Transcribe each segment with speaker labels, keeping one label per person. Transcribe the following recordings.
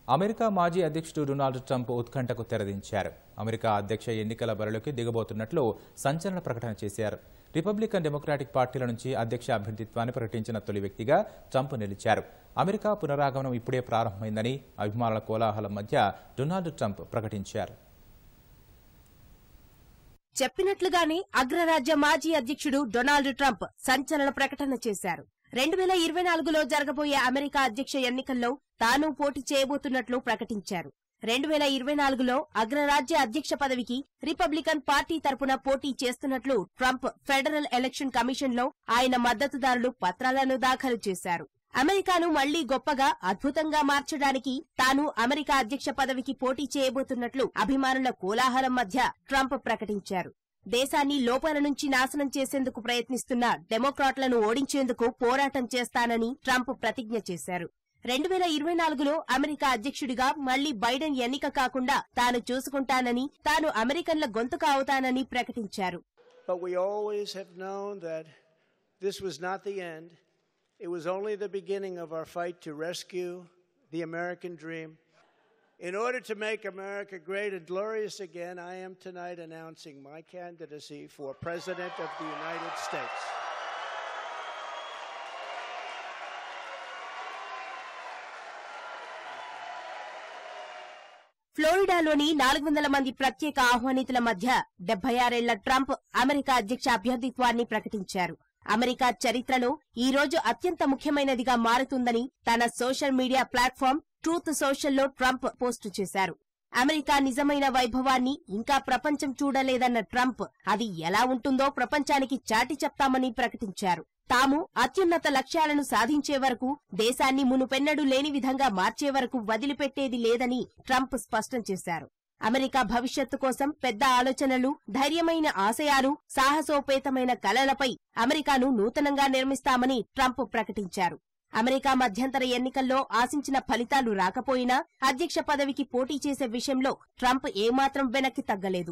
Speaker 1: America మాజీ అధ్యక్షుడు Donald Trump ఉత్కంఠకు తెరదించారు. అమెరికా అధ్యక్ష ఎన్నికల బరిలోకి దిగబోతున్నట్లు సంచలన ప్రకటన చేశారు. రిపబ్లికన్ డెమోక్రాటిక్ పార్టీల నుంచి అధ్యక్ష అభ్యర్థిత్వాన్ని ప్రకటించిన తొలి వ్యక్తిగా ట్రంప్ నిలిచారు. అమెరికా పునరాగమనం ఇప్పుడే ప్రారంభమైందని అభిమానుల కోలాహలం మధ్య డొనాల్డ్ ట్రంప్ ప్రకటించారు.
Speaker 2: చెప్పినట్లుగానే అగ్రరాజ్య మాజీ అధ్యక్షుడు డొనాల్డ్ ట్రంప్ సంచలన ప్రకటన చేశారు. 2024లో జరగబోయే అమెరికా అధ్యక్ష ఎన్నికల్లో తాను పోటీ చేయబోతున్నట్లు ప్రకటించారు. 2024లో అగ్రరాజ్య అధ్యక్ష పదవికి రిపబ్లికన్ పార్టీ తరపున పోటీ చేస్తున్నట్లు ట్రంప్ ఫెడరల్ ఎలక్షన్ కమిషన్లో ఆయన మద్దతుదారులు పత్రాలను దాఖలు చేశారు. అమెరికాను మళ్లీ గొప్పగా, అద్భుతంగా మార్చడానికి తాను అమెరికా అధ్యక్ష పదవికి పోటీ చేయబోతున్నట్లు అభిమానుల కోలాహలం మధ్య ట్రంప్ ప్రకటించారు. దేశాన్ని లోపల నుంచి నాశనం చేసేందుకు ప్రయత్నిస్తున్న డెమోక్రాట్లను ఓడించేందుకు పోరాటం చేస్తానని ట్రంప్ ప్రతిజ్ఞ చేశారు. 2024లో అమెరికా అధ్యక్షుడిగా మళ్లీ బైడెన్ ఎన్నిక కాకుండా తాను చూసుకుంటానని, తాను అమెరికన్ల గొంతుక అవుతానని ప్రకటించారు.
Speaker 3: It was only the beginning of our fight to rescue the American dream. In order to make America great and glorious again, I am tonight announcing my candidacy for President of the United States.
Speaker 2: ఫ్లోరిడాలోని 400 మంది ప్రత్యేక ఆహ్వానితుల మధ్య 76 ఏళ్ల Trump America అధ్యక్ష అభ్యర్థిత్వాన్ని ప్రకటించారు. America చరిత్రలో ఈ రోజు అత్యంత ముఖ్యమైనదిగా మారుతుందని తన సోషల్ మీడియా ప్లాట్ఫామ్ ట్రూత్ సోషల్లో ట్రంప్ పోస్టు చేశారు. అమెరికా నిజమైన వైభవాన్ని ఇంకా ప్రపంచం చూడలేదన్న ట్రంప్ అది ఎలా ఉంటుందో ప్రపంచానికి చాటి చెప్తామని ప్రకటించారు. తాము అత్యున్నత లక్ష్యాలను సాధించే వరకు, దేశాన్ని మునుపెన్నడూ లేని విధంగా మార్చే వరకు వదిలిపెట్టేది లేదని ట్రంప్ స్పష్టం చేశారు. అమెరికా భవిష్యత్తు కోసం పెద్ద ఆలోచనలు, ధైర్యమైన ఆశయాలు, సాహసోపేతమైన కలలపై అమెరికాను నూతనంగా నిర్మిస్తామని ట్రంప్ ప్రకటించారు. అమెరికా మధ్యంతర ఎన్నికల్లో ఆశించిన ఫలితాలు రాకపోయినా అధ్యక్ష పదవికి పోటీ చేసే విషయంలో ట్రంప్ ఏమాత్రం వెనక్కి తగ్గలేదు.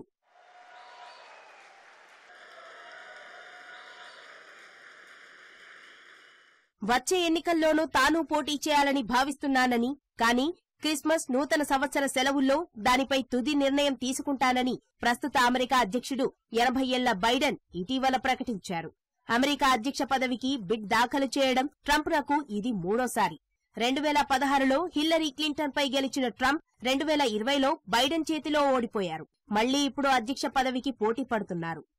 Speaker 2: వచ్చే ఎన్నికల్లోనూ తాను పోటీ చేయాలని భావిస్తున్నానని, కానీ క్రిస్మస్, నూతన సంవత్సర సెలవుల్లో దానిపై తుది నిర్ణయం తీసుకుంటానని ప్రస్తుత అమెరికా అధ్యక్షుడు 80 ఏళ్ల బైడెన్ ఇటీవల ప్రకటించారు. అమెరికా అధ్యక్ష పదవికి బిడ్ దాఖలు చేయడం ట్రంప్నకు ఇది మూడోసారి. 2016లో హిల్లరీ క్లింటన్పై గెలిచిన ట్రంప్ 2020లో బైడెన్ చేతిలో ఓడిపోయారు. మళ్లీ ఇప్పుడు అధ్యక్ష పదవికి పోటీ పడుతున్నారు.